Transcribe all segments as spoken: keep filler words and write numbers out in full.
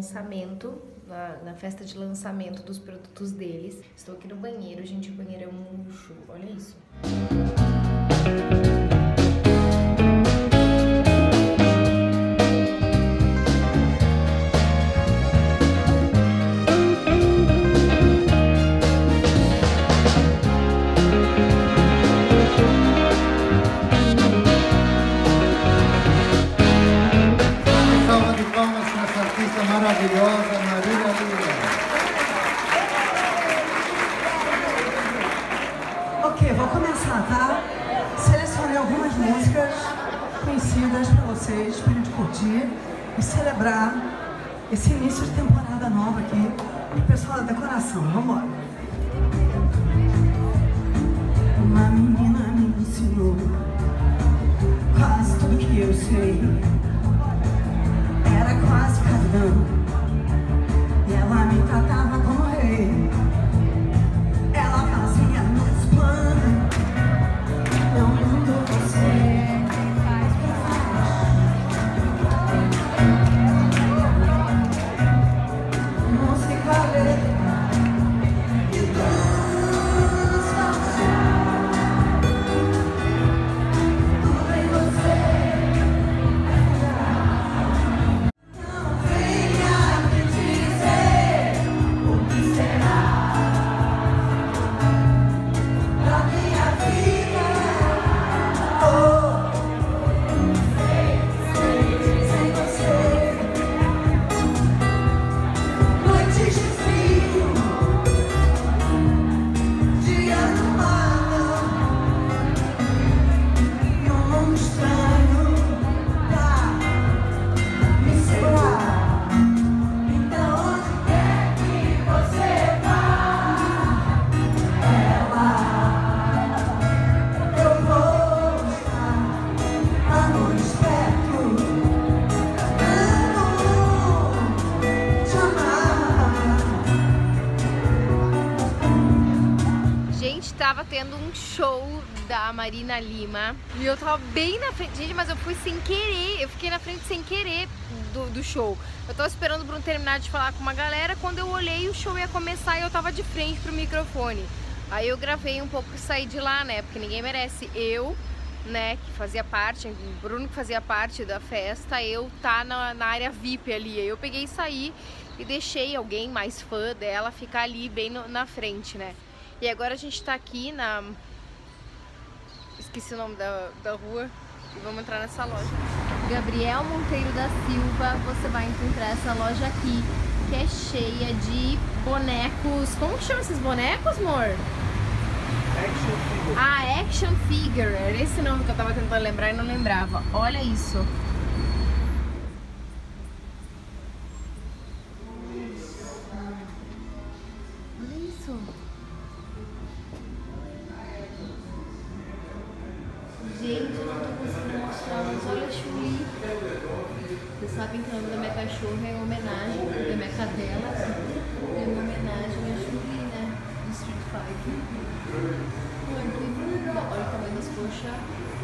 lançamento, na, na festa de lançamento dos produtos deles. Estou aqui no banheiro, gente, o banheiro é um luxo, olha isso. Maravilhosa Marina Lima. Ok, vou começar, tá? Selecionei algumas músicas conhecidas para vocês, para a gente curtir e celebrar esse início de temporada nova aqui do pessoal da decoração. Vamos embora. Uma menina me ensinou quase tudo que eu sei. Era quase cartão. E ela me tratava como rei. Ela fazia meus planos. Eu muito você faz pra música letra e dança. Tudo em você. Tava tendo um show da Marina Lima e eu tava bem na frente, gente, mas eu fui sem querer, eu fiquei na frente sem querer do, do show. Eu tava esperando o Bruno terminar de falar com uma galera, quando eu olhei o show ia começar e eu tava de frente pro microfone. Aí eu gravei um pouco e saí de lá, né, porque ninguém merece eu, né, que fazia parte, o Bruno que fazia parte da festa, eu tá na, na área V I P ali. Aí eu peguei e saí e deixei alguém mais fã dela ficar ali bem no, na frente, né. E agora a gente tá aqui na... esqueci o nome da, da rua. E vamos entrar nessa loja. Gabriel Monteiro da Silva, você vai encontrar essa loja aqui, que é cheia de bonecos. Como que chama esses bonecos, amor? Action Figure. Ah, Action Figure. Era esse nome que eu tava tentando lembrar e não lembrava. Olha isso. Olha isso. Gente, eu não tô conseguindo mostrar, mas olha a Chun-Li. Vocês sabem que o nome da minha cachorra é em homenagem, da minha cadela, é em homenagem a Chun-Li, né? Do Street Fighter. Olha que lindo. Olha o tamanho das coxas.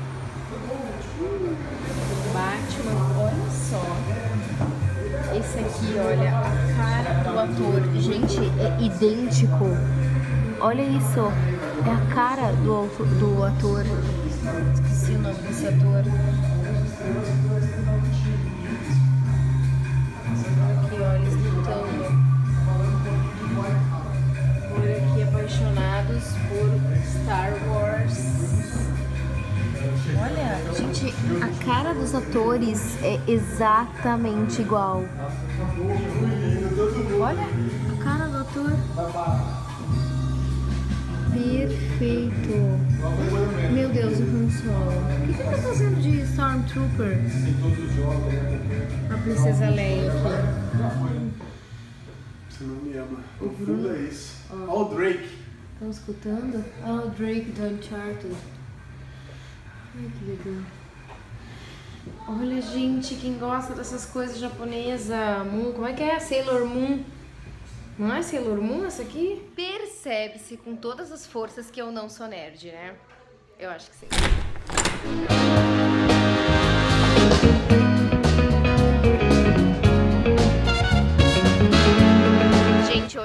Batman, olha só. Esse aqui, olha, a cara do ator. Gente, é idêntico. Olha isso. É a cara do, do ator. Esqueci o nome desse ator. Aqui, olha, eles lutando. Olha aqui, apaixonados por Star Wars. Olha, gente, a cara dos atores é exatamente igual. Olha a cara do ator. Perfeito. Meu Deus, o Han Solo. O que que tá fazendo de Stormtrooper? A princesa Leia aqui. Você não me ama. O O fundo é isso. Olha o Drake. Estão escutando? Ah, o Drake do Uncharted. Ai, que legal. Olha, gente, quem gosta dessas coisas japonesas. Moon, como é que é? Sailor Moon. Não é Sailor Moon essa aqui? Percebe-se com todas as forças que eu não sou nerd, né? Eu acho que sim.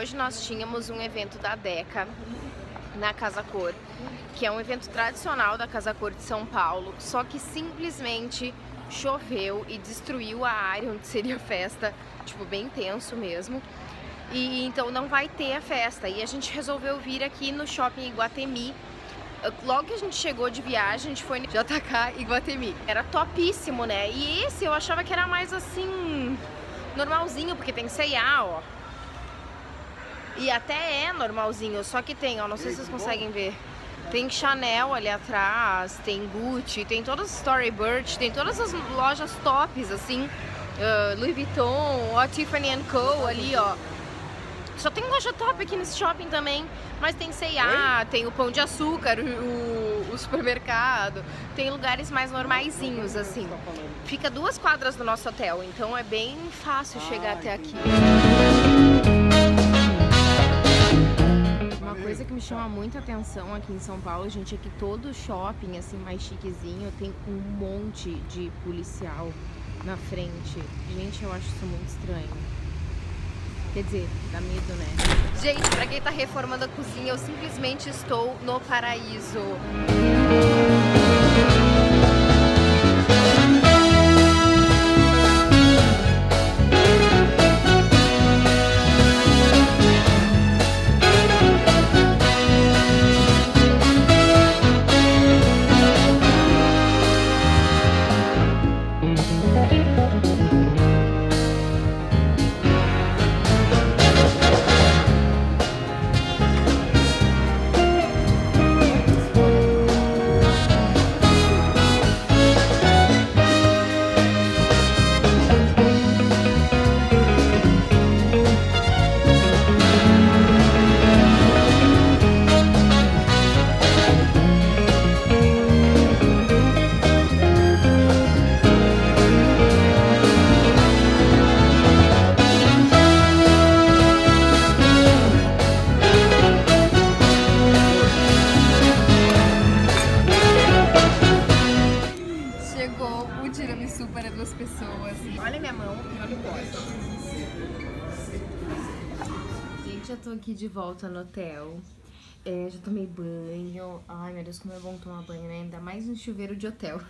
hoje nós tínhamos um evento da Deca na Casa Cor, que é um evento tradicional da Casa Cor de São Paulo, só que simplesmente choveu e destruiu a área onde seria a festa, tipo, bem tenso mesmo. E então não vai ter a festa. E a gente resolveu vir aqui no Shopping Iguatemi. Logo que a gente chegou de viagem, a gente foi no J K Iguatemi. Era topíssimo, né? E esse eu achava que era mais assim, normalzinho, porque tem C e A, ó. E até é normalzinho, só que tem, ó, não sei se vocês conseguem ver. Tem Chanel ali atrás, tem Gucci, tem todas as Storybird, tem todas as lojas tops, assim. Uh, Louis Vuitton, ó, Tiffany and Co ali, ó. Só tem loja top aqui nesse shopping também, mas tem C e A, tem o Pão de Açúcar, o, o supermercado, tem lugares mais normaizinhos, assim. Fica duas quadras do nosso hotel, então é bem fácil chegar até aqui. Uma coisa que me chama muita atenção aqui em São Paulo, gente, é que todo shopping, assim, mais chiquezinho, tem um monte de policial na frente. Gente, eu acho isso muito estranho. Quer dizer, dá medo, né? Gente, pra quem tá reformando a cozinha, eu simplesmente estou no paraíso. Para duas pessoas. Olha minha mão e olha o pote. Gente, eu tô aqui de volta no hotel. É, já tomei banho. Ai, meu Deus, como é bom tomar banho, né? Ainda mais no chuveiro de hotel.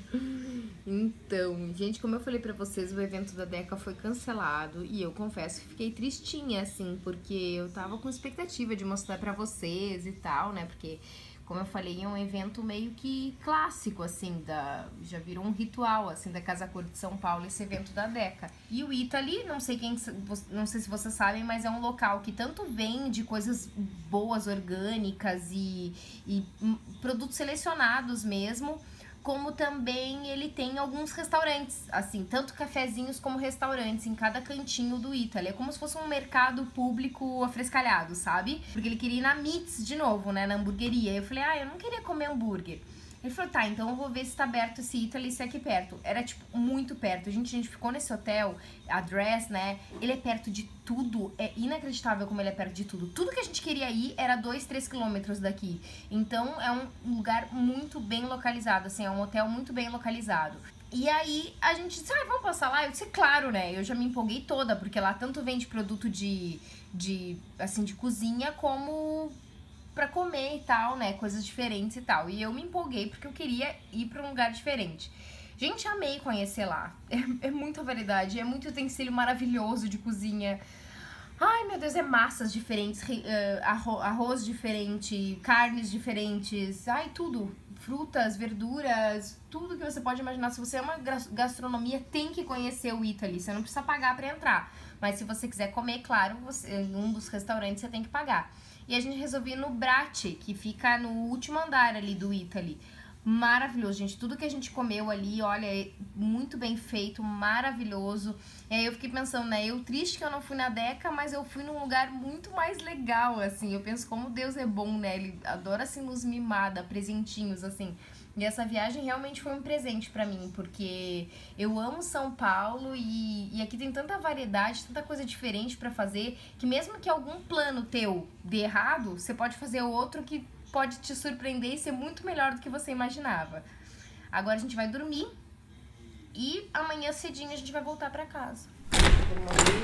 Então, gente, como eu falei pra vocês, o evento da Deca foi cancelado. E eu confesso que fiquei tristinha, assim, porque eu tava com expectativa de mostrar pra vocês e tal, né? Porque, como eu falei, é um evento meio que clássico, assim, da, já virou um ritual, assim, da Casa Cor de São Paulo, esse evento da Deca. E o Italy, não sei quem, não sei se vocês sabem, mas é um local que tanto vende coisas boas, orgânicas e, e produtos selecionados mesmo, como também ele tem alguns restaurantes, assim, tanto cafezinhos como restaurantes em cada cantinho do Italy. É como se fosse um mercado público afrescalhado, sabe? Porque ele queria ir na Meats de novo, né, na hamburgueria. Eu falei, ah, eu não queria comer hambúrguer. Ele falou, tá, então eu vou ver se tá aberto esse Italy, se é aqui perto. Era, tipo, muito perto. A gente, a gente ficou nesse hotel, Address, né? Ele é perto de tudo. É inacreditável como ele é perto de tudo. Tudo que a gente queria ir era dois, três quilômetros daqui. Então, é um lugar muito bem localizado, assim, é um hotel muito bem localizado. E aí, a gente disse, ah, vamos passar lá? Eu disse, claro, né? Eu já me empolguei toda, porque lá tanto vende produto de, de assim, de cozinha, como pra comer e tal, né, coisas diferentes e tal. E eu me empolguei porque eu queria ir pra um lugar diferente. Gente, amei conhecer lá. É, é muita variedade, é muito utensílio maravilhoso de cozinha. Ai, meu Deus, é massas diferentes, uh, arroz, arroz diferente, carnes diferentes, ai, tudo. Frutas, verduras, tudo que você pode imaginar. Se você é uma gastronomia, tem que conhecer o Italy. Você não precisa pagar pra entrar. Mas se você quiser comer, claro, você, em um dos restaurantes você tem que pagar. E a gente resolveu ir no Bratti, que fica no último andar ali do Italy. Maravilhoso, gente. Tudo que a gente comeu ali, olha, é muito bem feito, maravilhoso. E aí eu fiquei pensando, né, eu triste que eu não fui na Deca, mas eu fui num lugar muito mais legal, assim. Eu penso como Deus é bom, né? Ele adora, assim, nos mimar, dar presentinhos, assim. E essa viagem realmente foi um presente pra mim, porque eu amo São Paulo e, e aqui tem tanta variedade, tanta coisa diferente pra fazer, que mesmo que algum plano teu dê errado, você pode fazer outro que pode te surpreender e ser muito melhor do que você imaginava. Agora a gente vai dormir e amanhã cedinho a gente vai voltar pra casa.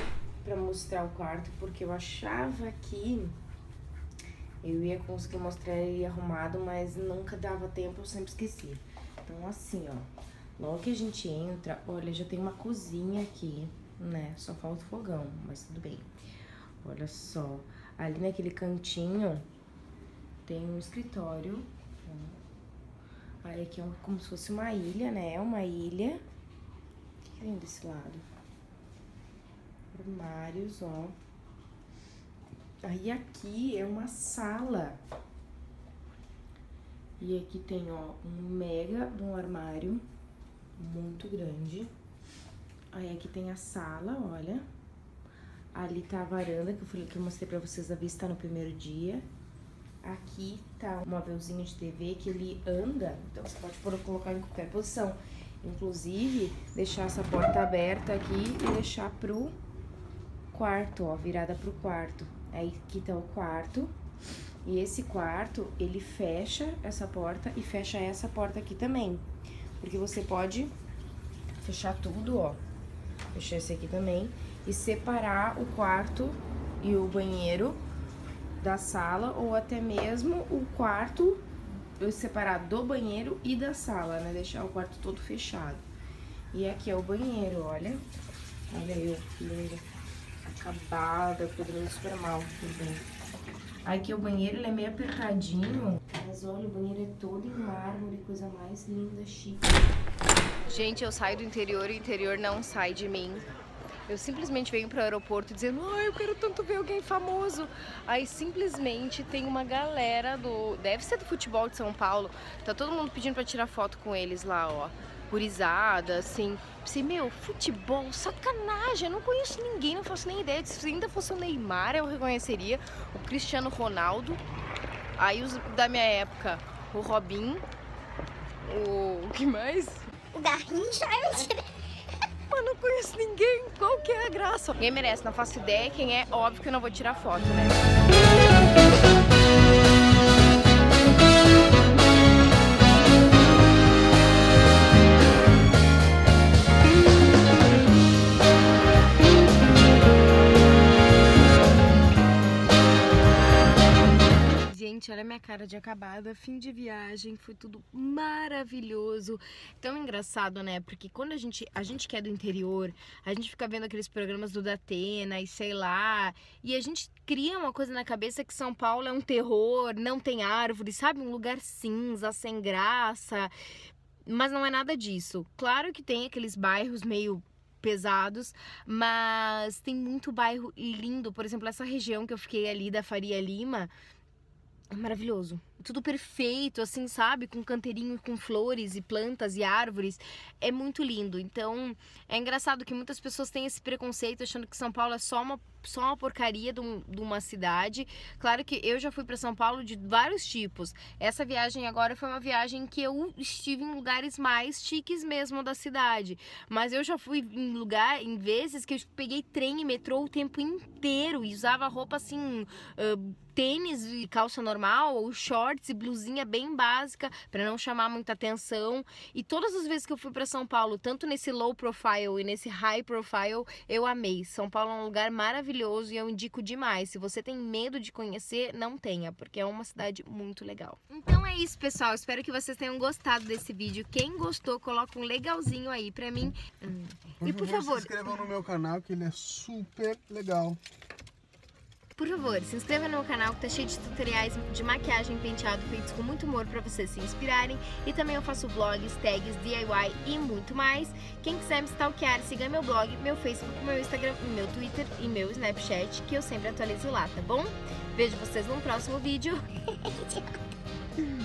pra mostrar o quarto, porque eu achava que eu ia conseguir mostrar ele arrumado, mas nunca dava tempo, eu sempre esqueci. Então assim, ó, logo que a gente entra, olha, já tem uma cozinha aqui, né? Só falta o fogão, mas tudo bem. Olha só, ali naquele cantinho tem um escritório. Aí aqui é como se fosse uma ilha, né? É uma ilha. O que tem desse lado? Armários, ó. Aí aqui é uma sala. E aqui tem, ó, um mega de um armário muito grande. Aí aqui tem a sala, olha. Ali tá a varanda que eu, falei, que eu mostrei pra vocês a vista no primeiro dia. Aqui tá um móvelzinho de T V que ele anda, então você pode por, colocar em qualquer posição. Inclusive, deixar essa porta aberta aqui e deixar pro quarto, ó, virada pro quarto. Aí aqui tá o quarto. E esse quarto, ele fecha essa porta e fecha essa porta aqui também. Porque você pode fechar tudo, ó. Fechar esse aqui também. E separar o quarto e o banheiro da sala, ou até mesmo o quarto separar do banheiro e da sala, né? Deixar o quarto todo fechado. E aqui é o banheiro, olha. Olha eu, que linda. Acabada, podendo super mal, tudo bem. Aqui o banheiro, ele é meio apertadinho, mas olha, o banheiro é todo em mármore, coisa mais linda, chique. Gente, eu saio do interior e o interior não sai de mim. Eu simplesmente venho pro aeroporto dizendo, ai, ah, eu quero tanto ver alguém famoso. Aí simplesmente tem uma galera do... deve ser do futebol de São Paulo. Tá todo mundo pedindo pra tirar foto com eles lá, ó. Gurizada, assim. Pensei, meu, futebol, sacanagem. Eu não conheço ninguém, não faço nem ideia. Se ainda fosse o Neymar, eu reconheceria. O Cristiano Ronaldo. Aí os da minha época, o Robinho. O... o que mais? O Garrincha, eu Eu não conheço ninguém, qual que é a graça? Ninguém merece, não faço ideia quem é, óbvio que eu não vou tirar foto, né? Gente, olha a minha cara de acabada, fim de viagem, foi tudo maravilhoso. Tão engraçado, né? Porque quando a gente, a gente que é do interior, a gente fica vendo aqueles programas do Datena e sei lá, e a gente cria uma coisa na cabeça que São Paulo é um terror, não tem árvore, sabe? Um lugar cinza, sem graça, mas não é nada disso. Claro que tem aqueles bairros meio pesados, mas tem muito bairro lindo. Por exemplo, essa região que eu fiquei ali da Faria Lima, é maravilhoso, tudo perfeito, assim, sabe? Com canteirinho, com flores e plantas e árvores, é muito lindo. Então, é engraçado que muitas pessoas têm esse preconceito, achando que São Paulo é só uma, só uma porcaria de, um, de uma cidade. Claro que eu já fui para São Paulo de vários tipos. Essa viagem agora foi uma viagem que eu estive em lugares mais chiques mesmo da cidade. Mas eu já fui em lugar, em vezes que eu peguei trem e metrô o tempo inteiro e usava roupa assim... Uh, tênis e calça normal, ou shorts e blusinha bem básica, para não chamar muita atenção. E todas as vezes que eu fui para São Paulo, tanto nesse low profile e nesse high profile, eu amei. São Paulo é um lugar maravilhoso e eu indico demais. Se você tem medo de conhecer, não tenha, porque é uma cidade muito legal. Então é isso, pessoal. Espero que vocês tenham gostado desse vídeo. Quem gostou, coloca um legalzinho aí pra mim. Hum. Por E por favor, favor, se inscrevam no meu canal, que ele é super legal. Por favor, se inscreva no meu canal que tá cheio de tutoriais de maquiagem e penteado feitos com muito humor pra vocês se inspirarem. E também eu faço vlogs, tags, D I Y e muito mais. Quem quiser me stalkear, siga meu blog, meu Facebook, meu Instagram, meu Twitter e meu Snapchat, que eu sempre atualizo lá, tá bom? Vejo vocês num próximo vídeo.